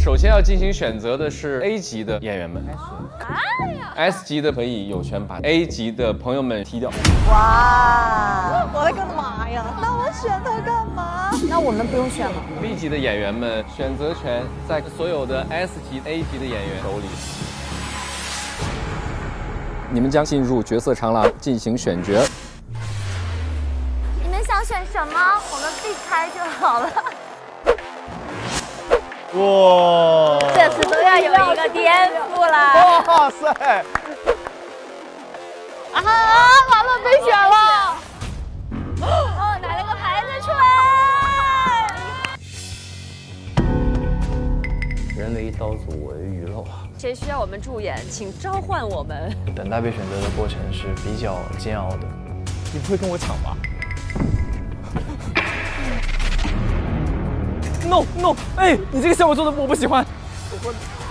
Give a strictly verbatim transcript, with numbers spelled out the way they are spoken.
首先要进行选择的是 A 级的演员们。S 级的可以有权把 A 级的朋友们踢掉。 哇！我的个妈呀！那我选他干嘛？那我们不用选了。 B 级的演员们选择权在所有的 S 级、A 级的演员手里。你们将进入角色长廊进行选角。 你们想选什么？我们避开就好了。 哇！ 这次都要有一个颠覆啦！ 哇塞！ 啊，完了，被选了！哦，拿了个牌子出来。 人为刀俎，我为鱼肉啊！ 谁需要我们助演，请召唤我们。 等待被选择的过程是比较煎熬的。 你不会跟我抢吧 ？No No！ 哎，你这个项目做的我不喜欢。我